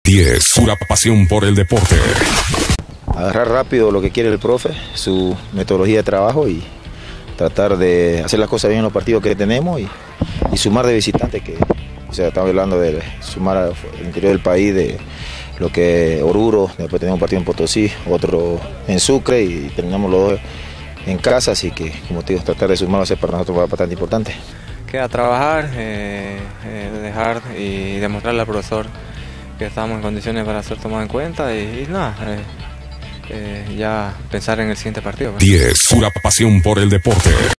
10. Pura pasión por el deporte. Agarrar rápido lo que quiere el profe, su metodología de trabajo y tratar de hacer las cosas bien en los partidos que tenemos y sumar de visitantes, que estamos hablando de sumar al interior del país, de lo que Oruro, después tenemos un partido en Potosí, otro en Sucre y terminamos los dos en casa, así que como te digo, tratar de sumar va a ser para nosotros bastante importante. Queda trabajar, dejar y demostrarle al profesor que estamos en condiciones para ser tomados en cuenta y nada, ya pensar en el siguiente partido. 10. Pura pasión por el deporte.